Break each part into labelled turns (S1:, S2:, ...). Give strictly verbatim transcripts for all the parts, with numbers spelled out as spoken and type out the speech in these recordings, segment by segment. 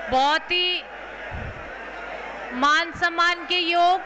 S1: बहुत ही मान सम्मान के योग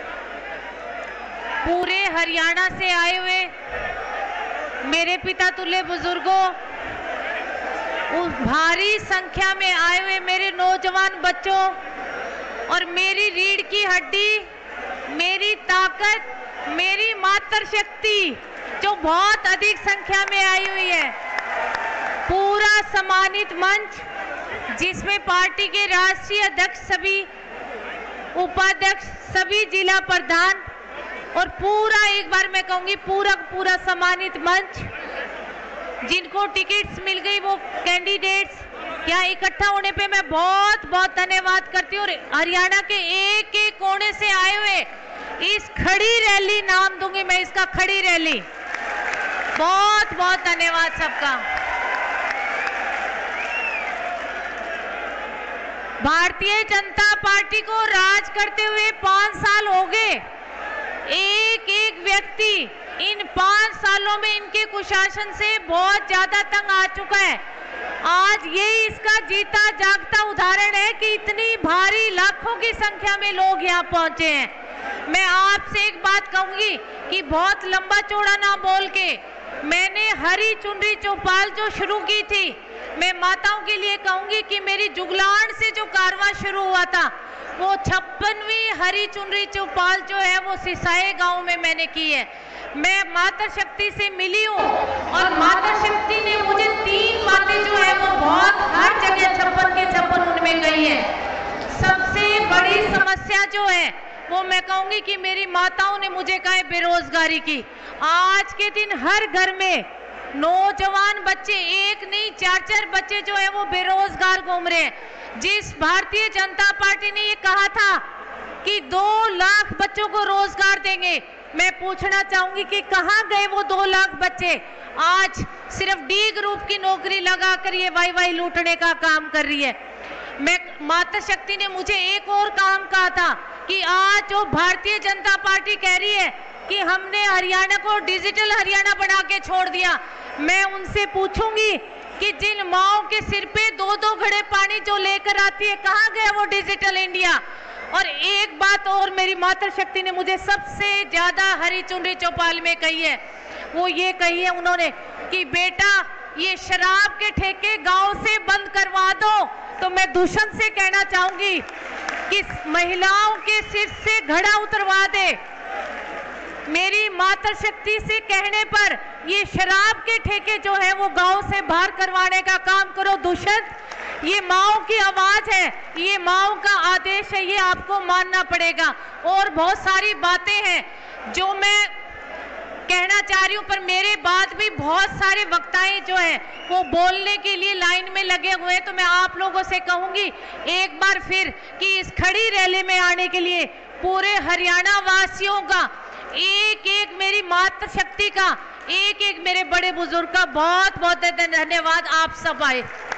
S1: पूरे हरियाणा से आए हुए मेरे पिता तुल्य बुजुर्गों, उस भारी संख्या में आए हुए मेरे नौजवान बच्चों और मेरी रीढ़ की हड्डी, मेरी ताकत, मेरी मातृशक्ति जो बहुत अधिक संख्या में आई हुई है, पूरा सम्मानित मंच जिसमें पार्टी के राष्ट्रीय अध्यक्ष, सभी उपाध्यक्ष, सभी जिला प्रधान और पूरा, एक बार मैं कहूंगी पूरा पूरा सम्मानित मंच, जिनको टिकट्स मिल गई वो कैंडिडेट्स, यहाँ इकट्ठा होने पे मैं बहुत बहुत धन्यवाद करती हूँ। हरियाणा के एक एक कोने से आए हुए इस खड़ी रैली, नाम दूंगी मैं इसका, खड़ी रैली, बहुत बहुत धन्यवाद सबका। भारतीय जनता पार्टी को राज करते हुए पांच साल हो गए। एक एक व्यक्ति इन पांच सालों में इनके कुशासन से बहुत ज्यादा तंग आ चुका है। आज ये इसका जीता जागता उदाहरण है कि इतनी भारी लाखों की संख्या में लोग यहाँ पहुंचे हैं। मैं आपसे एक बात कहूंगी कि बहुत लंबा चौड़ा ना बोल के, मैंने हरी चुनरी चौपाल जो शुरू की थी, मैं माताओं के लिए कहूंगी कि मेरी जुगलान से जो कारवां शुरू हुआ था वो छप्पनवीं हरी चुनरी चौपाल जो है वो सिसाए गांव में मैंने की है। मैं मातृशक्ति से मिली हूँ और मातृशक्ति ने मुझे तीन बातें जो है वो बहुत हर जगह छप्पन के छप्पन उनमें कही है। सबसे बड़ी समस्या जो है वो मैं कहूंगी कि मेरी माताओं ने मुझे कहा है बेरोजगारी की। आज के दिन हर घर में नौजवान बच्चे, एक नहीं चार चार बच्चे जो है वो बेरोजगार घूम रहे हैं। जिस भारतीय जनता पार्टी ने ये कहा था कि दो लाख बच्चों को रोजगार देंगे, मैं पूछना चाहूंगी कि कहां गए वो दो लाख बच्चे? आज सिर्फ डी ग्रुप की नौकरी लगाकर ये वाई वाई लूटने का काम कर रही है। मैं मातृशक्ति ने मुझे एक और काम कहा था कि आज जो भारतीय जनता पार्टी कह रही है कि हमने हरियाणा को डिजिटल हरियाणा बना के छोड़ दिया, मैं उनसे पूछूंगी कि जिन माओं के सिर पे दो दो घड़े पानी जो लेकर आती है, कहां गया वो डिजिटल इंडिया? और एक बात और मेरी मातृशक्ति ने मुझे सबसे ज्यादा हरी चुनरी चौपाल में कही है, वो ये कही है उन्होंने कि बेटा ये शराब के ठेके गांव से बंद करवा दो। तो मैं दुष्यंत से कहना चाहूंगी कि महिलाओं के सिर से घड़ा उतरवा दे। मेरी मातृशक्ति से कहने पर ये शराब के ठेके जो है वो गांव से बाहर करवाने का काम करो दुष्यंत। ये माओ की आवाज है, ये माओ का आदेश है, ये आपको मानना पड़ेगा। और बहुत सारी बातें हैं जो मैं कहना चाह रही हूँ, पर मेरे बाद भी बहुत सारे वक्ताएं जो है वो बोलने के लिए लाइन में लगे हुए हैं। तो मैं आप लोगों से कहूंगी एक बार फिर कि इस खड़ी रैली में आने के लिए पूरे हरियाणा वासियों का, एक एक मेरी मातृशक्ति का, एक एक मेरे बड़े बुजुर्ग का बहुत बहुत धन्यवाद। आप सब आए।